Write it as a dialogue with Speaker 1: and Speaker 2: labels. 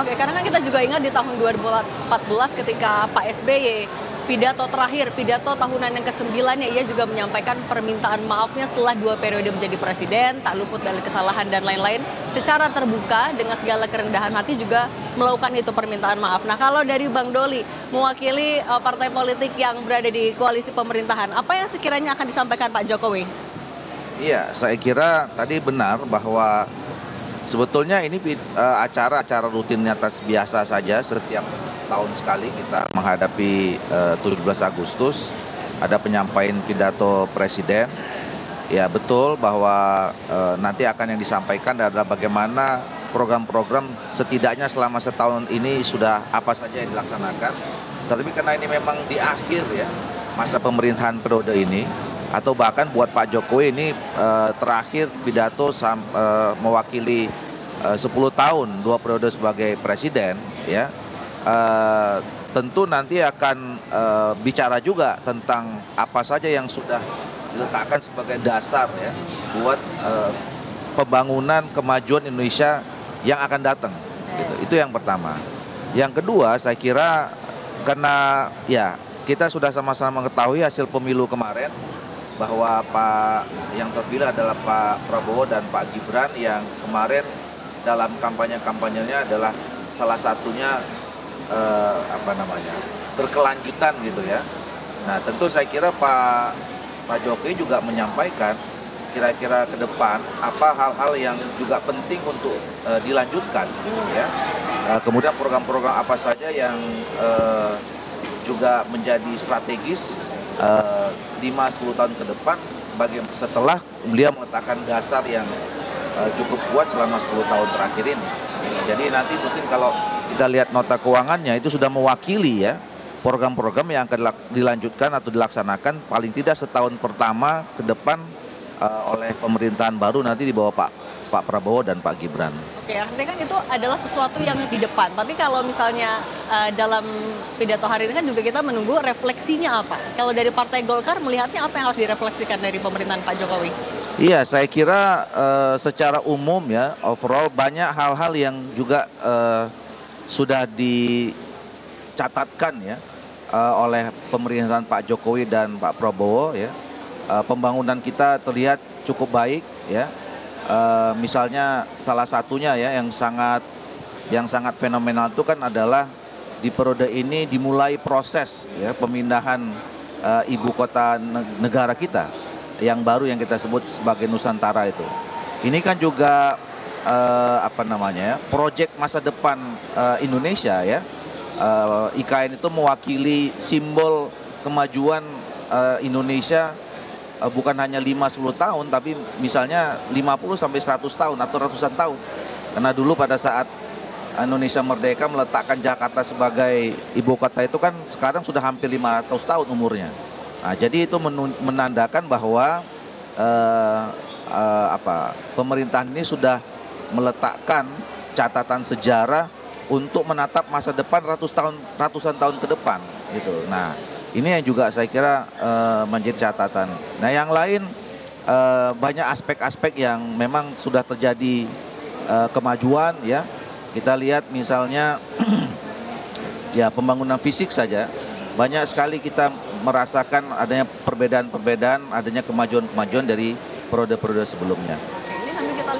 Speaker 1: Oke, karena kan kita juga ingat di tahun 2014 ketika Pak SBY pidato terakhir, pidato tahunan yang ke-9-nya, ia juga menyampaikan permintaan maafnya setelah 2 periode menjadi presiden, tak luput dari kesalahan dan lain-lain. Secara terbuka dengan segala kerendahan hati juga melakukan itu permintaan maaf. Nah, kalau dari Bang Doli mewakili partai politik yang berada di koalisi pemerintahan, apa yang sekiranya akan disampaikan Pak Jokowi?
Speaker 2: Iya, saya kira tadi benar bahwa sebetulnya ini acara-acara rutinitas biasa saja. Setiap tahun sekali kita menghadapi 17 Agustus, ada penyampaian pidato presiden. Ya betul bahwa nanti akan yang disampaikan adalah bagaimana program-program setidaknya selama setahun ini sudah apa saja yang dilaksanakan. Tetapi karena ini memang di akhir ya masa pemerintahan periode ini, atau bahkan buat Pak Jokowi ini terakhir pidato mewakili 10 tahun 2 periode sebagai presiden ya, tentu nanti akan bicara juga tentang apa saja yang sudah diletakkan sebagai dasar ya buat pembangunan kemajuan Indonesia yang akan datang gitu. Itu yang pertama. Yang kedua, saya kira karena ya kita sudah sama-sama mengetahui hasil pemilu kemarin bahwa yang terpilih adalah Pak Prabowo dan Pak Gibran yang kemarin dalam kampanye-kampanyenya adalah salah satunya berkelanjutan gitu ya. Nah, tentu saya kira Pak Jokowi juga menyampaikan kira-kira ke depan apa hal-hal yang juga penting untuk dilanjutkan ya. Kemudian program-program apa saja yang juga menjadi strategis 5-10 tahun ke depan setelah beliau meletakkan dasar yang cukup kuat selama 10 tahun terakhir ini. Jadi nanti mungkin kalau kita lihat nota keuangannya itu sudah mewakili ya program-program yang akan dilanjutkan atau dilaksanakan paling tidak setahun pertama ke depan oleh pemerintahan baru nanti di bawah Pak Prabowo dan Pak Gibran.
Speaker 1: Oke, artinya kan itu adalah sesuatu yang di depan. Tapi kalau misalnya dalam pidato hari ini kan juga kita menunggu refleksinya apa. Kalau dari Partai Golkar melihatnya apa yang harus direfleksikan dari pemerintahan Pak Jokowi?
Speaker 2: Iya, saya kira secara umum ya, overall banyak hal-hal yang juga sudah dicatatkan ya oleh pemerintahan Pak Jokowi dan Pak Prabowo ya. Pembangunan kita terlihat cukup baik ya. Misalnya salah satunya ya yang sangat fenomenal itu kan adalah di periode ini dimulai proses ya pemindahan ibu kota negara kita yang baru yang kita sebut sebagai Nusantara itu. Ini kan juga proyek masa depan Indonesia ya. IKN itu mewakili simbol kemajuan Indonesia. Bukan hanya 5-10 tahun, tapi misalnya 50-100 tahun atau ratusan tahun. Karena dulu pada saat Indonesia merdeka meletakkan Jakarta sebagai ibu kota itu kan sekarang sudah hampir 500 tahun umurnya. Nah, jadi itu menandakan bahwa pemerintahan ini sudah meletakkan catatan sejarah untuk menatap masa depan ratusan tahun ke depan gitu. Nah, ini yang juga saya kira menjadi catatan. Nah, yang lain banyak aspek-aspek yang memang sudah terjadi kemajuan ya. Kita lihat misalnya ya pembangunan fisik saja. Banyak sekali kita merasakan adanya perbedaan-perbedaan, adanya kemajuan-kemajuan dari periode-periode sebelumnya.